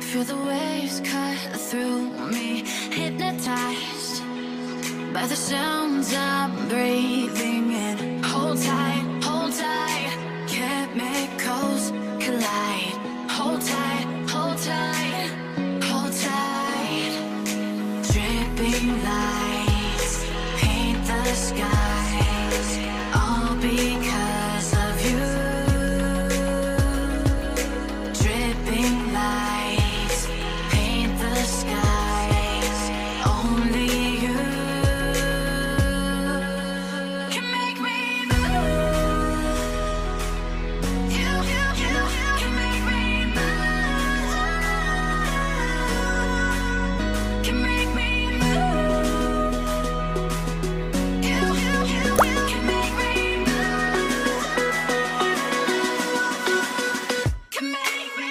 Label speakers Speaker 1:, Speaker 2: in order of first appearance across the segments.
Speaker 1: Feel the waves cut through me, hypnotized by the sounds I'm breathing in. Hold tight, chemicals collide. Hold tight, hold tight, hold tight. Dripping lights paint the skies, all because of you. Dripping lights paint the skies, only you can make me move. You can make me move. Can make me move. You can make me move. Can make me.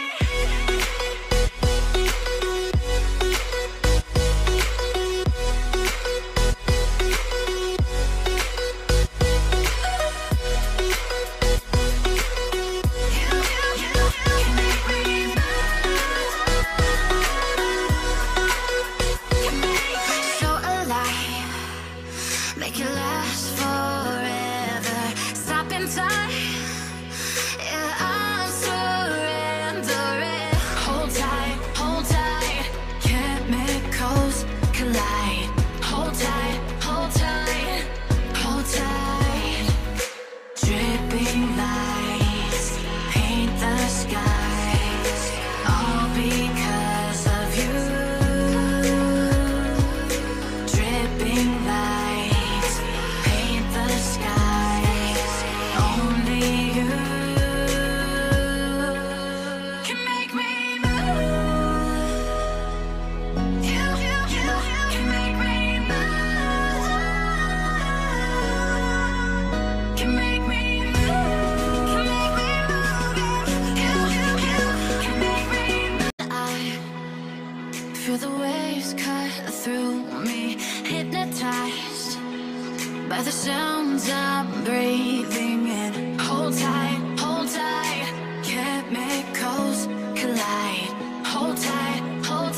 Speaker 1: So alive, make it last forever. Stop in time, yeah, I'm surrendering. Hold tight, chemicals collide. Hold tight, hold tight, hold tight. Dripping lights paint the skies, all because of you. Dripping lights paint the skies, only you can make me move. You can make me move. Can make me move. Can make me move. You can make me move. I feel the waves cut through me, hypnotized by the sounds I'm breathing in. Hold tight, chemicals collide. Hold tight, hold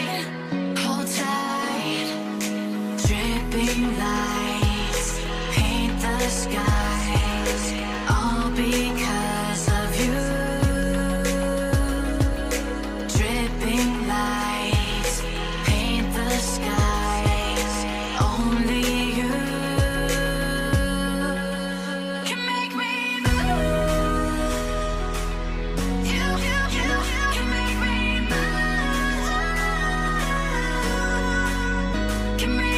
Speaker 1: tight. Dripping lights paint the skies, all because of you. Dripping lights paint the skies, only you can make me move. You can make me move. Can make